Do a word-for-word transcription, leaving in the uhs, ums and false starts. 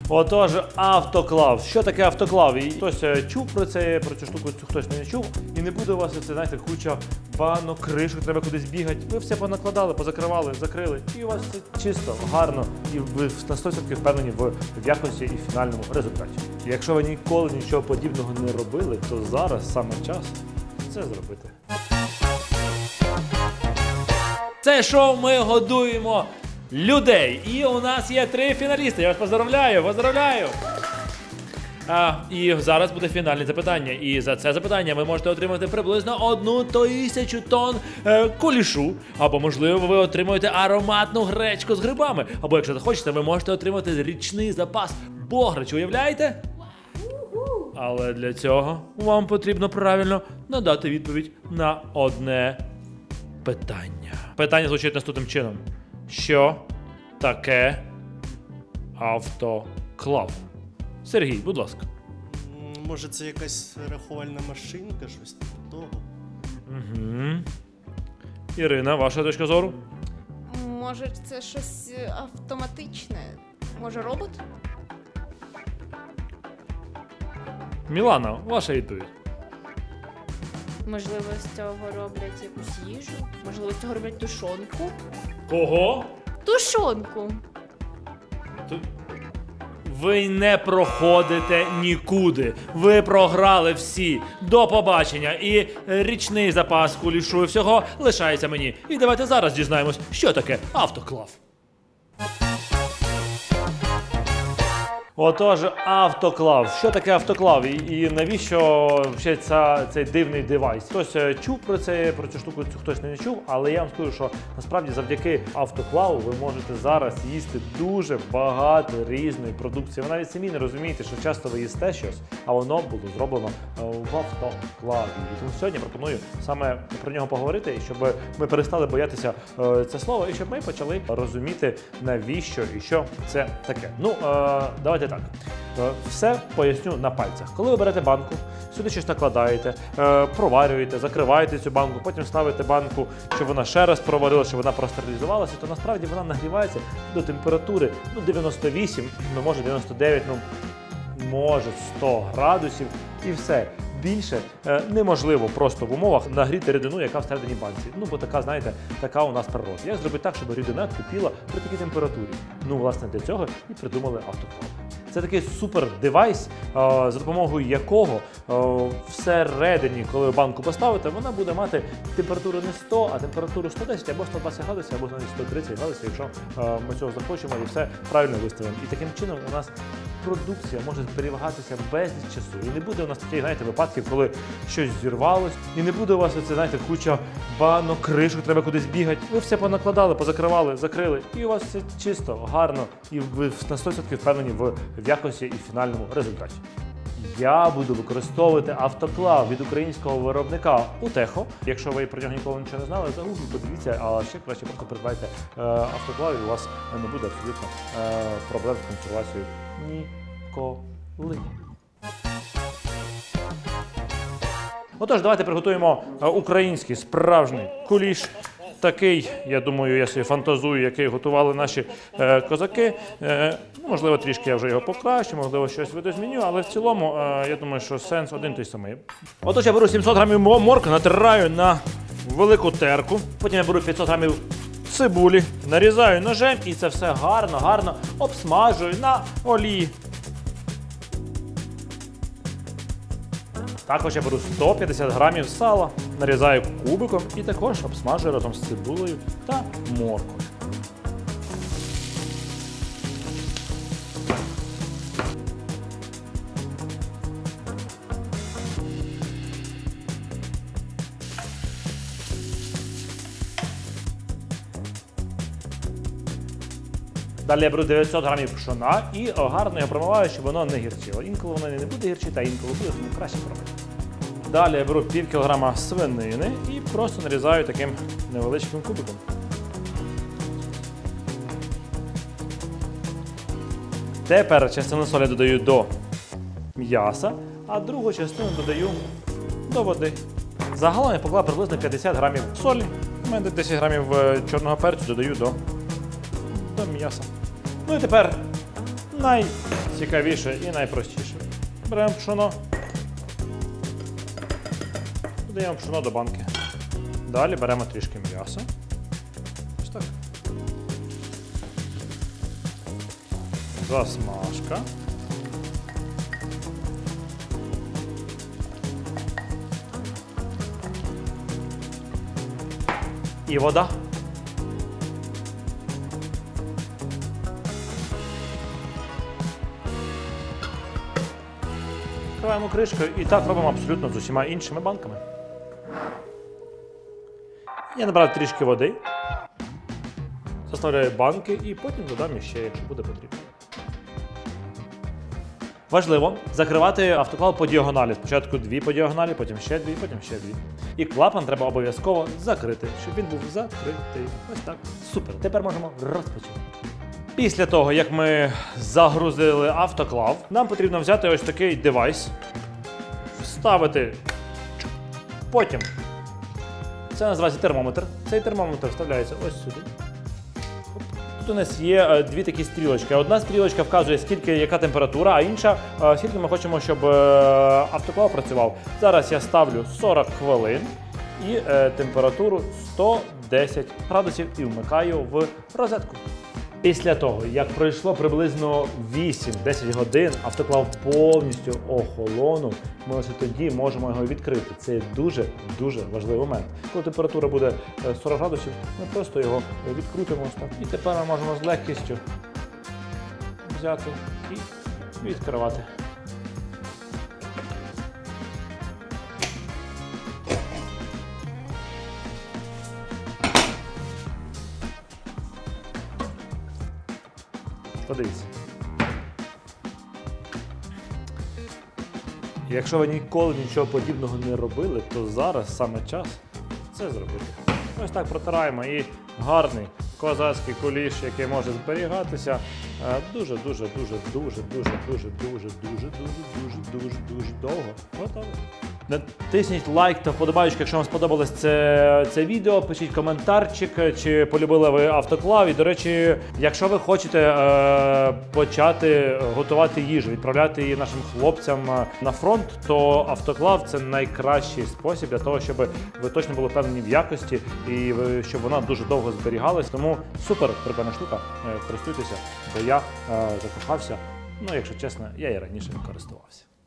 Отож, автоклав. Що таке автоклав? І хтось чув про це, про цю штуку, хтось не чув. І не буде у вас, це, знаєте, куча банок, кришок, треба кудись бігати. Ви все понакладали, позакривали, закрили. І у вас все чисто, гарно. І ви на сто відсотків впевнені в якості і фінальному результаті. І якщо ви ніколи нічого подібного не робили, то зараз саме час це зробити. Це шоу ми годуємо людей. І у нас є три фіналісти. Я вас поздравляю, поздравляю. А, і зараз буде фінальне запитання. І за це запитання ви можете отримати приблизно одну тисячу тонн е, кулішу. Або, можливо, ви отримуєте ароматну гречку з грибами. Або, якщо захочете, ви можете отримати річний запас бограчу. Уявляєте? Але для цього вам потрібно правильно надати відповідь на одне питання. Питання звучить наступним чином. Що таке автоклав? Сергій, будь ласка. Може, це якась рахувальна машинка, щось типу того? Угу. Ірина, ваша точка зору? Може, це щось автоматичне? Може, робот? Мілана, ваша відповідь. Можливо, з цього роблять якусь їжу? Можливо, з цього роблять тушонку? Кого? Тушонку! Тут... Ви не проходите нікуди. Ви програли всі. До побачення. І річний запас кулішу і всього лишається мені. І давайте зараз дізнаємось, що таке автоклав. Отож, автоклав. Що таке автоклав? І, і навіщо ще ця, цей дивний девайс? Хтось чув про це, про цю штуку, хтось не чув, але я вам скажу, що насправді завдяки автоклаву ви можете зараз їсти дуже багато різної продукції. Ви навіть самі не розумієте, що часто ви їсте щось, а воно було зроблено в автоклаві. І тому сьогодні пропоную саме про нього поговорити, і щоб ми перестали боятися це слово, і щоб ми почали розуміти, навіщо і що це таке. Ну, давайте так, все поясню на пальцях. Коли ви берете банку, сюди щось накладаєте, проварюєте, закриваєте цю банку, потім ставите банку, щоб вона ще раз проварила, щоб вона простерилізувалася, то насправді вона нагрівається до температури ну, дев'яносто вісім, ну може дев'яносто дев'ять, ну може сто градусів і все. Більше е, неможливо просто в умовах нагріти рідину, яка всередині банці. Ну, бо така, знаєте, така у нас природа. Як зробити так, щоб рідина кипіла при такій температурі? Ну, власне, для цього і придумали автоклав. Це такий супер девайс, е, за допомогою якого е, всередині, коли ви банку поставите, вона буде мати температуру не сто, а температуру сто десять або сто двадцять градусів, або навіть сто тридцять градусів, якщо е, ми цього захочемо і все правильно виставимо. І таким чином у нас продукція може зберігатися безліч часу. І не буде у нас таких, знаєте, випадків, коли щось зірвалось. І не буде у вас, це, знаєте, куча банок, кришок, треба кудись бігати. Ви все понакладали, позакривали, закрили. І у вас все чисто, гарно. І ви на сто відсотків впевнені в якості і фінальному результаті. Я буду використовувати автоклав від українського виробника Утехо. Якщо ви про нього ніколи нічого не знали, загугліть, подивіться, а ще краще просто придбайте е, автоклав, і у вас не буде абсолютно е, проблем з консервацією ніколи. Отож, давайте приготуємо український справжній куліш. Такий, я думаю, я собі фантазую, який готували наші е, козаки. Е, можливо, трішки я вже його покращу, можливо, щось видозміню, але в цілому, е, я думаю, що сенс один той самий. Отож, я беру сімсот грамів моркви, натираю на велику терку. Потім я беру п'ятсот грамів цибулі, нарізаю ножем і це все гарно, гарно обсмажую на олії. Також я беру сто п'ятдесят грамів сала, нарізаю кубиком і також обсмажую разом з цибулею та морквою. Далі я беру дев'ятсот грамів пшона і гарно його промиваю, щоб воно не гірчило. Інколи воно не буде гірчити, а інколи буде, тому краще промити. Далі я беру пів кілограма свинини і просто нарізаю таким невеличким кубиком. Тепер частину солі додаю до м'яса, а другу частину додаю до води. Загалом я поклав приблизно п'ятдесят грамів солі. У мене десять грамів чорного перцю додаю до, до м'яса. Ну і тепер найцікавіше і найпростіше. Беремо пшоно. Додаємо пшоно до банки. Далі беремо трішки м'яса. Ось так. Засмажка. І вода. Відкриваємо кришкою і так робимо абсолютно з усіма іншими банками. Я набрав трішки води, заставляю банки і потім додам іще, якщо буде потрібно. Важливо закривати автоклав по діагоналі. Спочатку дві по діагоналі, потім ще дві, потім ще дві. І клапан треба обов'язково закрити, щоб він був закритий. Ось так. Супер. Тепер можемо розпочати. Після того, як ми загрузили автоклав, нам потрібно взяти ось такий девайс, вставити. Потім. Це називається термометр. Цей термометр вставляється ось сюди. Тут у нас є дві такі стрілочки. Одна стрілочка вказує, скільки, яка температура, а інша, скільки ми хочемо, щоб автоклав працював. Зараз я ставлю сорок хвилин і температуру сто десять градусів і вмикаю в розетку. Після того, як пройшло приблизно вісім-десять годин, автоклав повністю охолонув, ми лише тоді можемо його відкрити. Це дуже-дуже важливий момент. Коли температура буде сорок градусів, ми просто його відкрутимо ось так. І тепер ми можемо з легкістю взяти і відкривати. Подивіться. Якщо ви ніколи нічого подібного не робили, то зараз саме час це зробити. Ось так протираємо і гарний козацький куліш, який може зберігатися дуже-дуже-дуже-дуже-дуже-дуже-дуже-дуже-дуже-дуже довго. Готово. Натисніть лайк та вподобайку, якщо вам сподобалось це, це відео. Пишіть коментарчик, чи полюбили ви автоклав. І, до речі, якщо ви хочете е, почати готувати їжу, відправляти її нашим хлопцям на фронт, то автоклав – це найкращий спосіб для того, щоб ви точно були впевнені в якості і щоб вона дуже довго зберігалась. Тому супер прикольна штука, користуйтеся, бо я е, закохався. Ну, якщо чесно, я і раніше користувався.